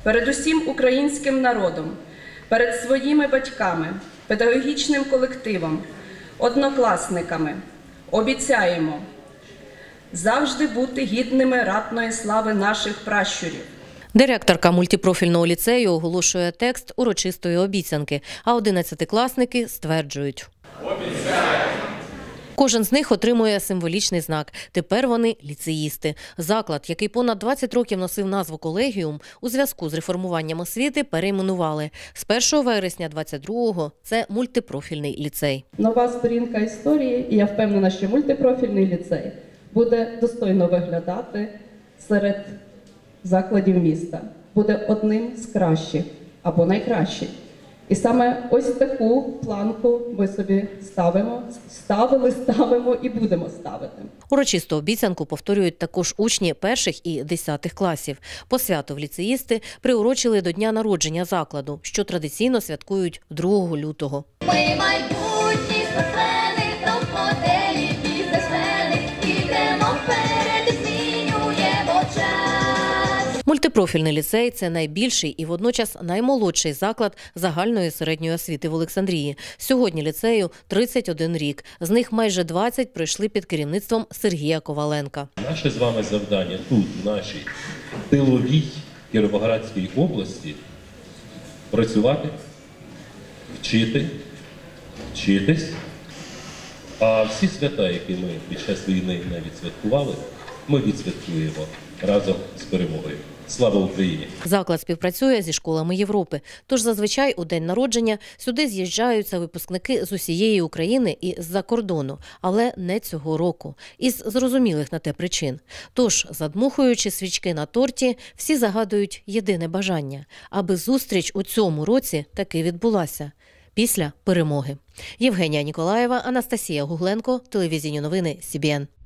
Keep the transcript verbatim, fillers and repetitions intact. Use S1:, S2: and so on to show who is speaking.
S1: перед усім українським народом, перед своїми батьками, педагогічним колективом, однокласниками обіцяємо завжди бути гідними ратної слави наших пращурів.
S2: Директорка мультипрофільного ліцею оголошує текст урочистої обіцянки, а одинадцятикласники стверджують. Обіцяємо! Кожен з них отримує символічний знак. Тепер вони – ліцеїсти. Заклад, який понад двадцять років носив назву «Колегіум», у зв'язку з реформуванням освіти перейменували. З першого вересня двадцять другого – це мультипрофільний ліцей.
S1: Нова сторінка історії, і я впевнена, що мультипрофільний ліцей буде достойно виглядати серед закладів міста. Буде одним з кращих або найкращих. І саме ось таку планку ми собі ставимо, ставили, ставимо і будемо ставити.
S2: Урочисту обіцянку повторюють також учні перших і десятих класів. Посвяту в ліцеїсти приурочили до дня народження закладу, що традиційно святкують другого лютого.
S3: Ми майбутні спортсмени, топ-моделі, бізнесмени, ідемо вперед, змінюємо час.
S2: Мультипрофільний ліцей – це найбільший і водночас наймолодший заклад загальної середньої освіти в Олександрії. Сьогодні ліцею тридцять один рік. З них майже двадцять пройшли під керівництвом Сергія Коваленка.
S4: Наше з вами завдання тут, в нашій тиловій Кіровоградській області, працювати, вчити, вчитись. А всі свята, які ми під час війни не відсвяткували, ми відсвяткуємо разом з перемогою. Слава Україні!
S2: Заклад співпрацює зі школами Європи. Тож зазвичай у день народження сюди з'їжджаються випускники з усієї України і з-за кордону. Але не цього року. Із зрозумілих на те причин. Тож, задмухуючи свічки на торті, всі загадують єдине бажання – аби зустріч у цьому році таки відбулася. Після перемоги. Євгенія Ніколаєва, Анастасія Гугленко, телевізійні новини Сі Бі Ен.